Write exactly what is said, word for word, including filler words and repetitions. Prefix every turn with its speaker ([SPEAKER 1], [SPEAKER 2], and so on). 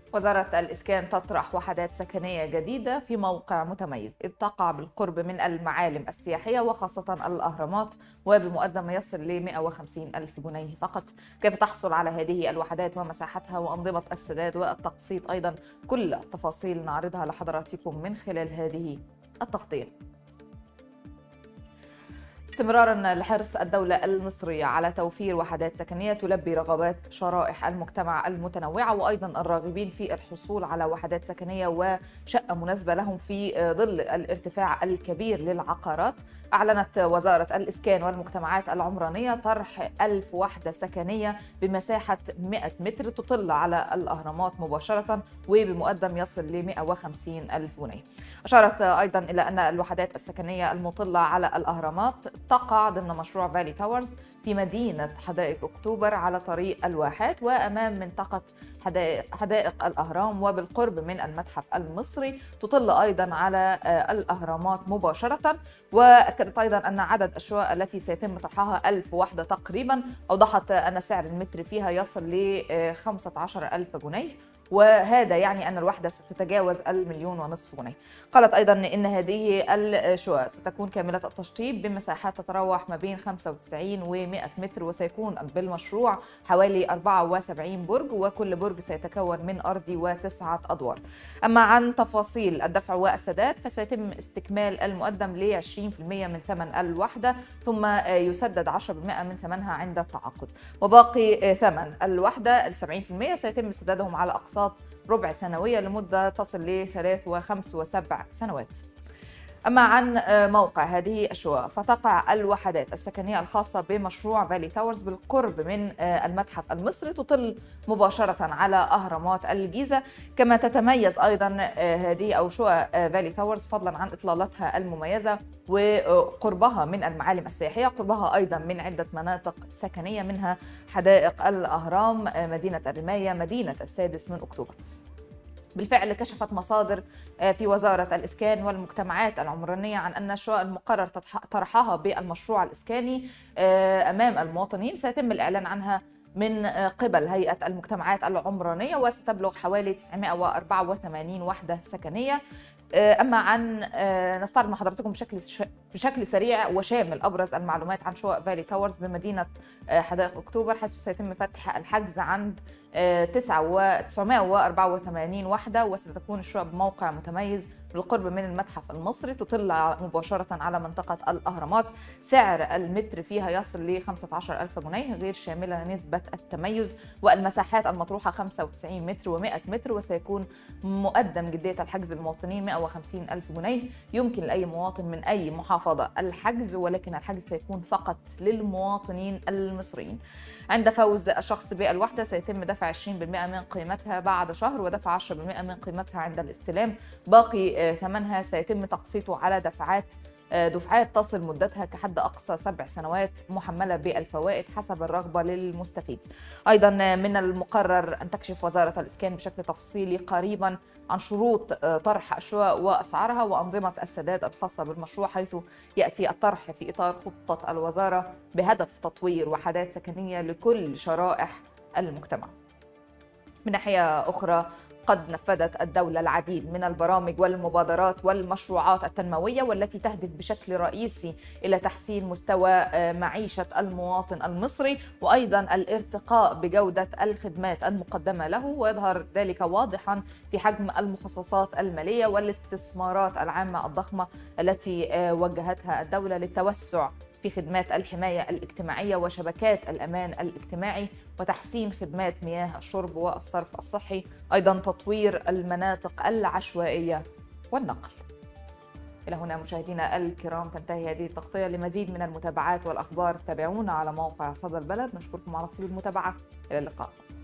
[SPEAKER 1] وزارة الإسكان تطرح وحدات سكنية جديدة في موقع متميز إذ تقع بالقرب من المعالم السياحية وخاصة الأهرامات، وبمقدم يصل ل مئة وخمسين ألف جنيه فقط. كيف تحصل على هذه الوحدات ومساحتها وأنظمة السداد والتقسيط أيضا؟ كل التفاصيل نعرضها لحضراتكم من خلال هذه التغطية. استمرارا لحرص الدولة المصرية على توفير وحدات سكنية تلبي رغبات شرائح المجتمع المتنوعة وأيضا الراغبين في الحصول على وحدات سكنية وشقة مناسبة لهم في ظل الارتفاع الكبير للعقارات، أعلنت وزارة الإسكان والمجتمعات العمرانية طرح ألف وحدة سكنية بمساحة مئة متر تطل على الأهرامات مباشرة وبمقدم يصل ل مئة وخمسين ألف جنيه. أشارت أيضا إلى أن الوحدات السكنية المطلة على الأهرامات تقع ضمن مشروع فالي تاورز في مدينة حدائق أكتوبر على طريق الواحات وأمام منطقة حدائق, حدائق الأهرام وبالقرب من المتحف المصري، تطل أيضا على الأهرامات مباشرة. وأكدت أيضا أن عدد الشقق التي سيتم طرحها ألف وحدة تقريبا. أوضحت أن سعر المتر فيها يصل ل خمسة عشر ألف جنيه، وهذا يعني أن الوحدة ستتجاوز المليون ونصف جنيه. قالت أيضا إن هذه الشقق ستكون كاملة التشطيب بمساحات تتراوح ما بين خمسة وتسعين و مئة متر، وسيكون بالمشروع حوالي أربعة وسبعين برج، وكل برج سيتكون من أرضي وتسعة أدوار. أما عن تفاصيل الدفع والسداد فسيتم استكمال المقدم ل عشرين بالمئة من ثمن الوحدة، ثم يسدد عشرة بالمئة من ثمنها عند التعاقد، وباقي ثمن الوحدة ال سبعين بالمئة سيتم سدادهم على أقساط ربع سنوية لمدة تصل لثلاث وخمس وسبع سنوات. أما عن موقع هذه الشقق فتقع الوحدات السكنية الخاصة بمشروع فالي تاورز بالقرب من المتحف المصري، تطل مباشرة على أهرامات الجيزة. كما تتميز أيضا هذه أو شقق فالي تاورز فضلا عن إطلالتها المميزة وقربها من المعالم السياحية، قربها أيضا من عدة مناطق سكنية منها حدائق الأهرام، مدينة الرماية، مدينة السادس من أكتوبر. بالفعل كشفت مصادر في وزارة الإسكان والمجتمعات العمرانية عن أن الشقق المقرر طرحها بالمشروع الإسكاني أمام المواطنين سيتم الإعلان عنها من قبل هيئة المجتمعات العمرانية، وستبلغ حوالي تسعمئة وأربعة وثمانين وحدة سكنية. أما عن نستعرض مع حضراتكم بشكل بشكل سريع وشامل أبرز المعلومات عن شقق فالي تاورز بمدينة حدائق أكتوبر، حيث سيتم فتح الحجز عند تسعمئة وأربعة وثمانين وحدة، وستكون الشقق بموقع متميز بالقرب من المتحف المصري، تطل مباشرة على منطقة الأهرامات. سعر المتر فيها يصل ل خمسة عشر ألف جنيه غير شاملة نسبة التميز، والمساحات المطروحة خمسة وتسعين متر ومئة متر، وسيكون مقدم جدية الحجز للمواطنين مئة وخمسين ألف جنيه. يمكن لأي مواطن من أي محافظة الحجز، ولكن الحجز سيكون فقط للمواطنين المصريين. عند فوز الشخص بالوحدة سيتم دفع عشرين بالمئة من قيمتها بعد شهر، ودفع عشرة بالمئة من قيمتها عند الاستلام. باقي ثمنها سيتم تقسيطه على دفعات دفعات تصل مدتها كحد أقصى سبع سنوات محملة بالفوائد حسب الرغبة للمستفيد. أيضا من المقرر أن تكشف وزارة الإسكان بشكل تفصيلي قريبا عن شروط طرح الشقق وأسعارها وأنظمة السداد الخاصة بالمشروع، حيث يأتي الطرح في إطار خطة الوزارة بهدف تطوير وحدات سكنية لكل شرائح المجتمع. من ناحية أخرى قد نفذت الدولة العديد من البرامج والمبادرات والمشروعات التنموية والتي تهدف بشكل رئيسي إلى تحسين مستوى معيشة المواطن المصري وأيضا الارتقاء بجودة الخدمات المقدمة له، ويظهر ذلك واضحا في حجم المخصصات المالية والاستثمارات العامة الضخمة التي وجهتها الدولة للتوسع في خدمات الحماية الاجتماعية وشبكات الأمان الاجتماعي وتحسين خدمات مياه الشرب والصرف الصحي، أيضا تطوير المناطق العشوائية والنقل. إلى هنا مشاهدينا الكرام تنتهي هذه التغطية. لمزيد من المتابعات والأخبار تابعونا على موقع صدى البلد. نشكركم على طيب المتابعة، إلى اللقاء.